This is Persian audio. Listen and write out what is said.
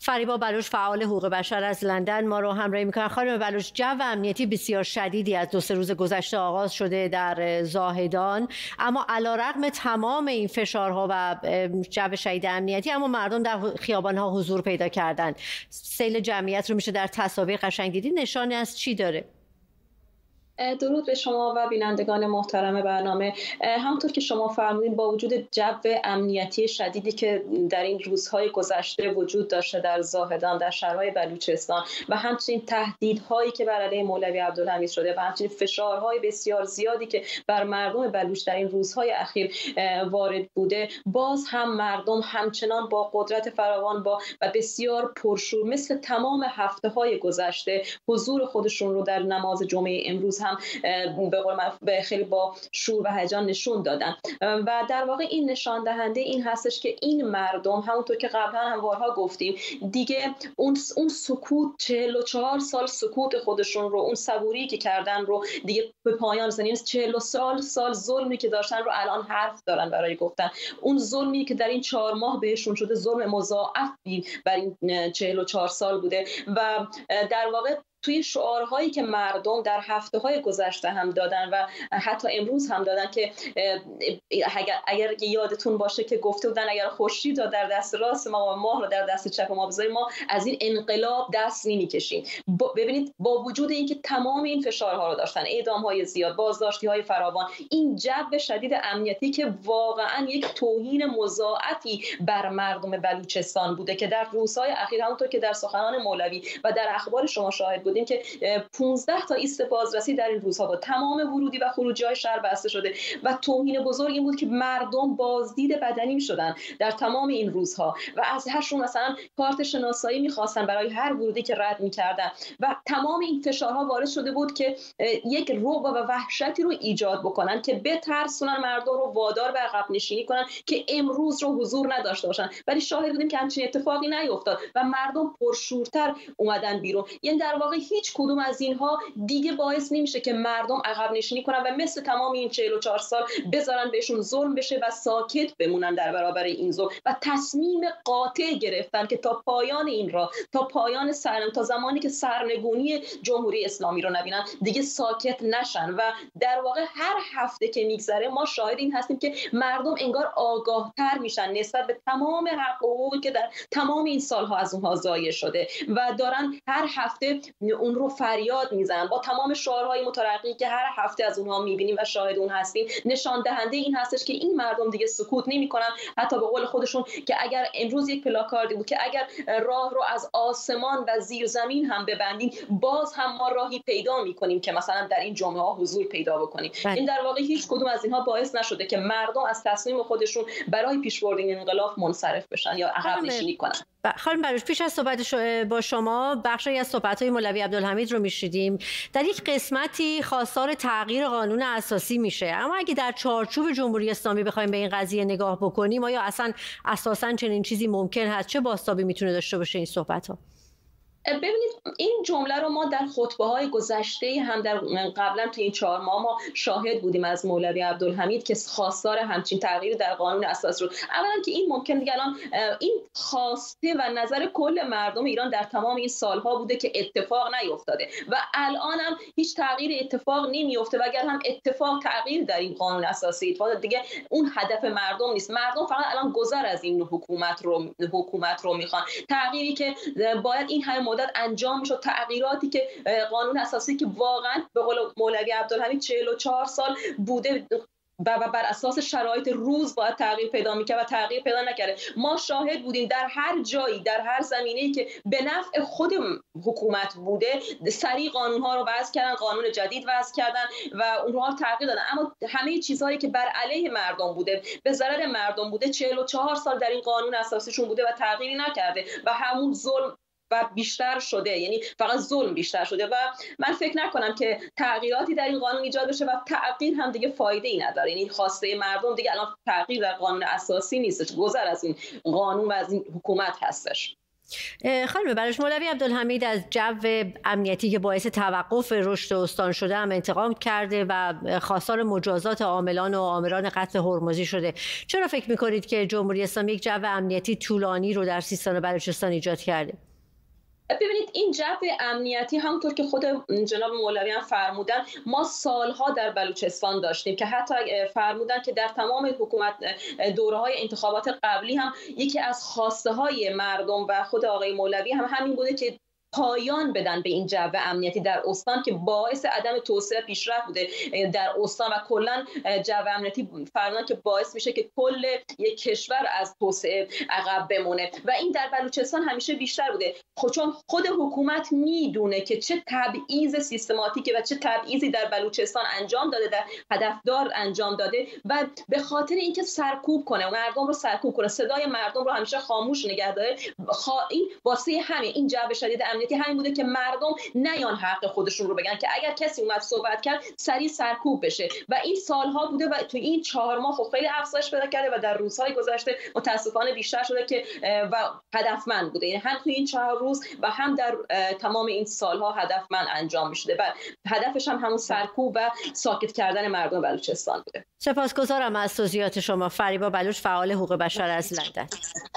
فریبا بلوچ فعال حقوق بشر از لندن ما رو همراهی میکنن. خانم بلوچ، جو امنیتی بسیار شدیدی از 2-3 روز گذشته آغاز شده در زاهدان، اما علیرغم تمام این فشارها و جو شدید امنیتی، اما مردم در خیابانها حضور پیدا کردن. سیل جمعیت رو میشه در تصاویر قشنگ دیدی. نشانی از چی داره؟ درود به شما و بینندگان محترم برنامه. همونطور که شما فرمودین، با وجود جو امنیتی شدیدی که در این روزهای گذشته وجود داشته در زاهدان، در شهرهای بلوچستان و همچنین تهدیدهایی که بر علیه مولوی عبدالحمید شده و همچنین فشارهای بسیار زیادی که بر مردم بلوچ در این روزهای اخیر وارد بوده، باز هم مردم همچنان با قدرت فراوان و بسیار پرشور مثل تمام هفته‌های گذشته حضور خودشون رو در نماز جمعه امروز هم به قول معروف خیلی با شور و هیجان نشون دادن و در واقع این نشان دهنده این هستش که این مردم، همونطور که قبلا هم بارها گفتیم، دیگه اون سکوت 44 سال سکوت خودشون رو، اون صبوری که کردن رو دیگه به پایان رسوندن. یعنی 40 سال ظلمی که داشتن رو الان حرف دارن برای گفتن. اون ظلمی که در این 4 ماه بهشون شده ظلم مضاعفی بر این 44 سال بوده و در واقع توی شعارهایی که مردم در هفته‌های گذشته هم دادن و حتی امروز هم دادن که اگر یادتون باشه که گفته بودن اگر خورشید را در دست راست ما و ماه را در دست چپ ما بذاریم، ما از این انقلاب دست نمی‌کشیم. ببینید، با وجود اینکه تمام این فشارها رو داشتن، اعدام‌های زیاد، بازداشتی‌های فراوان، این جو شدید امنیتی که واقعاً یک توهین مضاعفی بر مردم بلوچستان بوده که در روزهای اخیر همونطور که در سخنان مولوی و در اخبار شما شاهد بودیم که 15 تا ایست بازرسی در این روزها با تمام ورودی و خروجی‌های شهر بسته شده و توهین بزرگ این بود که مردم بازدید بدنی می‌شدن در تمام این روزها و از هرشون مثلا کارت شناسایی می‌خواستن برای هر ورودی که رد می‌کردن و تمام این فشارها وارد شده بود که یک رعب و وحشتی رو ایجاد بکنن که بترسونن مردم رو، وادار به عقب نشینی کنن که امروز رو حضور نداشته باشن. ولی شاهد بودیم که همچین اتفاقی نیفتاد و مردم پرشورتر اومدن بیرون. یعنی در واقع هیچ کدوم از اینها دیگه باعث نمیشه که مردم عقب نشینی کنن و مثل تمام این 44 سال بذارن بهشون ظلم بشه و ساکت بمونن در برابر این ظلم و تصمیم قاطع گرفتن که تا پایان این راه، تا پایان تا زمانی که سرنگونی جمهوری اسلامی رو نبینن دیگه ساکت نشن. و در واقع هر هفته که میگذره ما شاهد این هستیم که مردم انگار آگاهتر میشن نسبت به تمام حقوقی که در تمام این سالها از اونها ضایع شده و دارن هر هفته اون رو فریاد میزنن با تمام شعارهای مترقی که هر هفته از اونها میبینیم و شاهد اون هستیم. نشان دهنده این هستش که این مردم دیگه سکوت نمیکنن. حتی به قول خودشون که اگر امروز یک پلاکاردی بود که اگر راه رو از آسمان و زیر زمین هم ببندیم باز هم ما راهی پیدا میکنیم که مثلا در این جمعه ها حضور پیدا بکنیم. این در واقع هیچ کدوم از اینها باعث نشده که مردم از تصمیم خودشون برای پیشبرد این انقلاب منصرف بشن یا عقب نشینی کنن. خانم بلوچ، پیش از صحبت با شما بخشی از صحبت‌های مولوی عبدالحمید رو می‌شنیدیم. در یک قسمتی خواستار تغییر قانون اساسی میشه، اما اگه در چارچوب جمهوری اسلامی بخوایم به این قضیه نگاه بکنیم، آیا اساساً چنین چیزی ممکن هست؟ چه بازتابی میتونه داشته باشه این صحبت‌ها؟ ببینید، این جمله رو ما در خطبه‌های گذشته هم در قبلا تو این 4 ماه ما شاهد بودیم از مولوی عبدالحمید که خواستار همچین تغییری در قانون اساسی رو. اولا که این ممکن دیگه الان این خواسته و نظر کل مردم ایران در تمام این سالها بوده که اتفاق نیفتاده و الان هم هیچ تغییر اتفاق نمیفته و اگر هم اتفاق تغییر در این قانون اساسی اتفاق دیگه اون هدف مردم نیست. مردم فقط الان گذر از این حکومت رو میخوان. تغییری که باید این همه مدت انجام میشد، تغییراتی که قانون اساسی که واقعا به قول مولوی عبدالحمید 44 سال بوده و بر اساس شرایط روز باید تغییر پیدا میکرد و تغییر پیدا نکرده. ما شاهد بودیم در هر جایی، در هر زمینه‌ای که به نفع خود حکومت بوده سریع قانون‌ها رو وضع کردن، قانون جدید وضع کردن و اونها رو تغییر دادن. اما همه چیزهایی که بر علیه مردم بوده، به ضرر مردم بوده، 44 سال در این قانون اساسیشون بوده و تغییری نکرده و همون ظلم و بیشتر شده. یعنی فقط ظلم بیشتر شده و من فکر نکنم که تغییراتی در این قانون ایجاد بشه و تغییر هم دیگه فایده ای نداره. یعنی خواسته مردم دیگه الان تغییر در قانون اساسی نیستش، گذر از این قانون و از این حکومت هستش. خانم بلوچ، مولوی عبدالحمید از جو امنیتی که باعث توقف رشد استان شده هم انتقام کرده و خواستار مجازات عاملان و آمران قتل هرمزی شده. چرا فکر می‌کنید که جمهوری اسلامی یک جو امنیتی طولانی رو در سیستان و بلوچستان ایجاد کرده؟ ببینید، این جو امنیتی همونطور که خود جناب مولوی هم فرمودن، ما سالها در بلوچستان داشتیم که حتی فرمودن که در تمام حکومت دوره‌های انتخابات قبلی هم یکی از خواسته های مردم و خود آقای مولوی هم همین بوده که پایان بدن به این جو امنیتی در استان که باعث عدم توسعه پیشرفت بوده در استان و کلا جو امنیتی فرمودن که باعث میشه که کل یک کشور از توسعه عقب بمونه و این در بلوچستان همیشه بیشتر بوده. چون خود حکومت میدونه که چه تبعیض سیستماتیکی و چه تبعیضی در بلوچستان انجام داده، در هدفدار انجام داده و به خاطر اینکه سرکوب کنه، مردم رو سرکوب کنه، صدای مردم رو همیشه خاموش نگه داره، این واسه همین این جو شدید امنیتی همین بوده که مردم نیان حق خودشون رو بگن، که اگر کسی اومد صحبت کرد سریع سرکوب بشه و این سالها بوده و تو این 4 ماه خب خیلی افزایش پیدا کرده و در روزهای گذشته متاسفانه بیشتر شده که و هدفمند بوده، یعنی هم تو این 4 روز و هم در تمام این سالها هدفمند انجام می‌شده و هدفش هم همون سرکوب و ساکت کردن مردم بلوچستان بوده. سپاسگزارم از توضیحات شما. فریبا بلوچ، فعال حقوق بشر از لندن.